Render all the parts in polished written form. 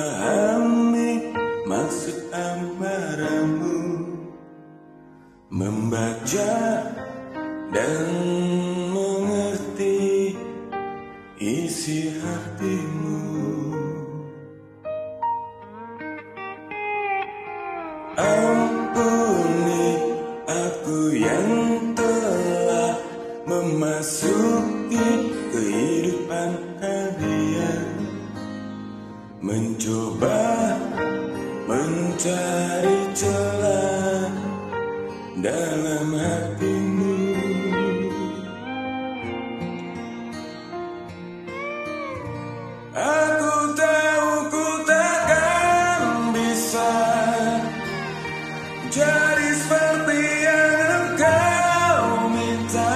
memahami maksud amarahmu, membaca dan mengerti isi hatimu. Ampuni aku yang telah memasuki kehidupan kalian, mencoba mencari celah dalam hatimu. Aku tahu ku takkan bisa jadi seperti yang engkau minta,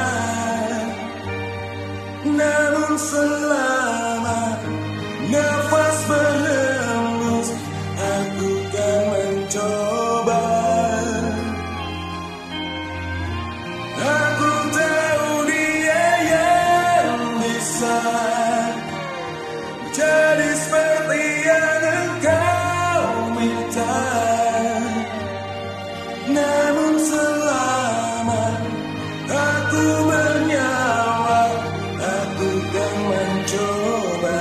namun selama nafas berhembus aku kan mencoba. Aku tahu dia yang bisa jadi seperti yang engkau minta, namun selama aku bernyawa aku kan mencoba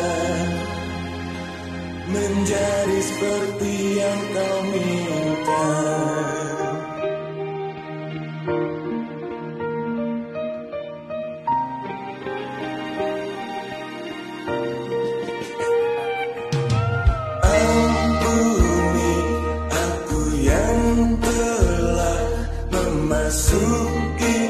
menjadi seperti yang kau minta. Ampuni aku yang telah memasuki